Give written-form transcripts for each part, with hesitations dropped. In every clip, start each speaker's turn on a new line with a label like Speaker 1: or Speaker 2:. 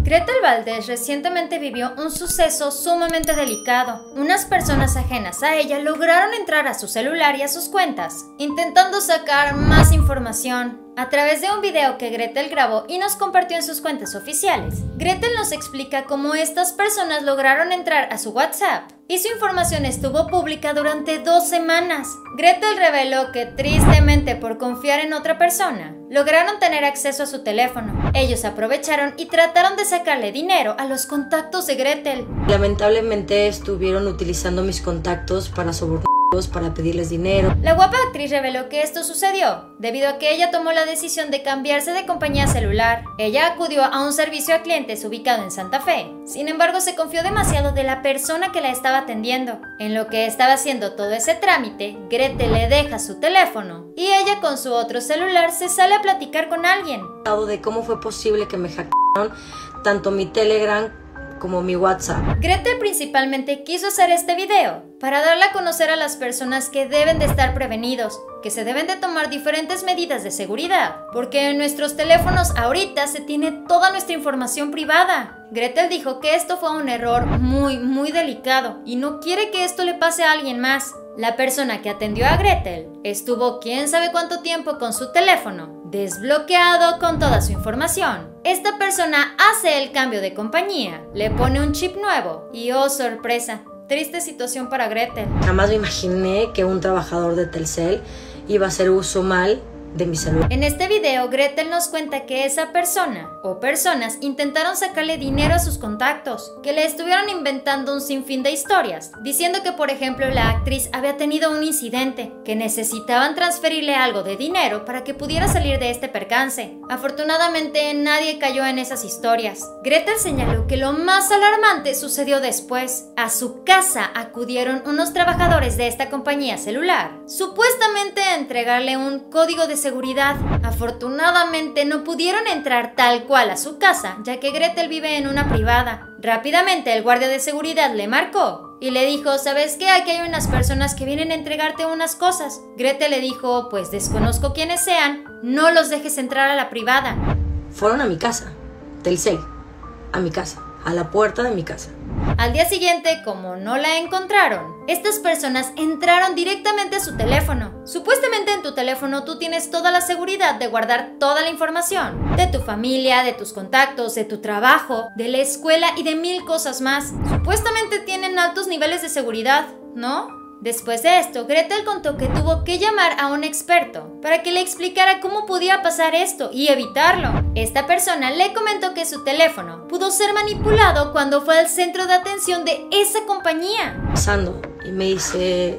Speaker 1: Gretel Valdez recientemente vivió un suceso sumamente delicado. Unas personas ajenas a ella lograron entrar a su celular y a sus cuentas, intentando sacar más información. A través de un video que Gretel grabó y nos compartió en sus cuentas oficiales, Gretel nos explica cómo estas personas lograron entrar a su WhatsApp y su información estuvo pública durante 2 semanas. Gretel reveló que tristemente por confiar en otra persona, lograron tener acceso a su teléfono. Ellos aprovecharon y trataron de sacarle dinero a los contactos de Gretel.
Speaker 2: Lamentablemente estuvieron utilizando mis contactos para sobornarlos, para pedirles dinero.
Speaker 1: La guapa actriz reveló que esto sucedió debido a que ella tomó la decisión de cambiarse de compañía celular. Ella acudió a un servicio a clientes ubicado en Santa Fe. Sin embargo, se confió demasiado de la persona que la estaba atendiendo. En lo que estaba haciendo todo ese trámite, Gretel le deja su teléfono y ella con su otro celular se sale a platicar con alguien.
Speaker 2: De cómo fue posible que me hackearon tanto mi Telegram como mi WhatsApp.
Speaker 1: Gretel principalmente quiso hacer este video para darle a conocer a las personas que deben de estar prevenidos, que se deben de tomar diferentes medidas de seguridad, porque en nuestros teléfonos ahorita se tiene toda nuestra información privada. Gretel dijo que esto fue un error muy delicado y no quiere que esto le pase a alguien más. La persona que atendió a Gretel estuvo quién sabe cuánto tiempo con su teléfono desbloqueado con toda su información. Esta persona hace el cambio de compañía, le pone un chip nuevo y ¡oh sorpresa! Triste situación para Gretel.
Speaker 2: Jamás me imaginé que un trabajador de Telcel iba a hacer uso mal de mi celular.
Speaker 1: En este video, Gretel nos cuenta que esa persona o personas intentaron sacarle dinero a sus contactos, que le estuvieron inventando un sinfín de historias, diciendo que por ejemplo la actriz había tenido un incidente, que necesitaban transferirle algo de dinero para que pudiera salir de este percance. Afortunadamente nadie cayó en esas historias. Gretel señaló que lo más alarmante sucedió después. A su casa acudieron unos trabajadores de esta compañía celular, supuestamente a entregarle un código de seguridad. Afortunadamente no pudieron entrar tal cual a su casa, ya que Gretel vive en una privada. Rápidamente el guardia de seguridad le marcó y le dijo: ¿sabes qué? Aquí hay unas personas que vienen a entregarte unas cosas. Gretel le dijo: pues desconozco quiénes sean, no los dejes entrar a la privada.
Speaker 2: Fueron a mi casa, Telcel, a mi casa, a la puerta de mi casa.
Speaker 1: Al día siguiente, como no la encontraron, estas personas entraron directamente a su teléfono. Supuestamente en tu teléfono tú tienes toda la seguridad de guardar toda la información de tu familia, de tus contactos, de tu trabajo, de la escuela y de 1000 cosas más. Supuestamente tienen altos niveles de seguridad, ¿no? Después de esto, Gretel contó que tuvo que llamar a un experto para que le explicara cómo podía pasar esto y evitarlo. Esta persona le comentó que su teléfono pudo ser manipulado cuando fue al centro de atención de esa compañía.
Speaker 2: Pasando y me dice: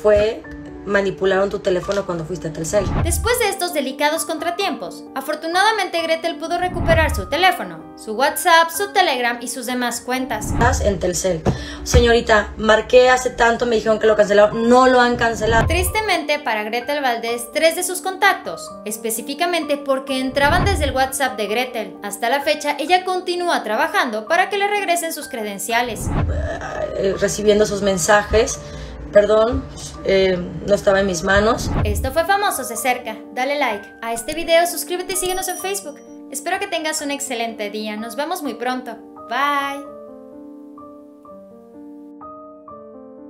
Speaker 2: manipularon tu teléfono cuando fuiste a Telcel.
Speaker 1: Después de estos delicados contratiempos, afortunadamente Gretel pudo recuperar su teléfono, su WhatsApp, su Telegram y sus demás cuentas.
Speaker 2: Estás en Telcel. Señorita, marqué hace tanto, me dijeron que lo cancelaron. No lo han cancelado.
Speaker 1: Tristemente para Gretel Valdez, 3 de sus contactos, específicamente porque entraban desde el WhatsApp de Gretel. Hasta la fecha, ella continúa trabajando para que le regresen sus credenciales.
Speaker 2: Recibiendo esos mensajes, perdón, no estaba en mis manos.
Speaker 1: Esto fue Famosos de Cerca. Dale like a este video, suscríbete y síguenos en Facebook. Espero que tengas un excelente día. Nos vemos muy pronto. Bye.